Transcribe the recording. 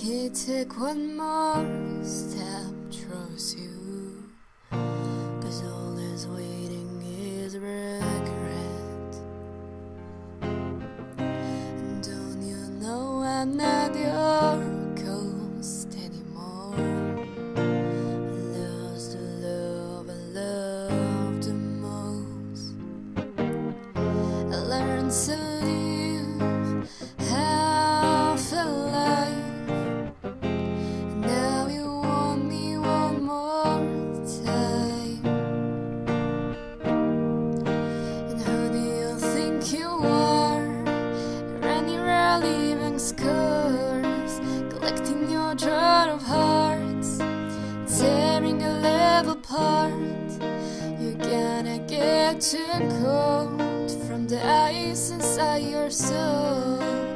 You take one more step towards you, 'cause all is waiting is regret. And don't you know I'm not your ghost anymore? I lost the love I love the most. I learned to live half a life. Now you want me one more time. And who do you think you are? Anywhere leaving scars, collecting your jar of hearts, tearing a love apart. You're gonna get too cold from the ice inside your soul.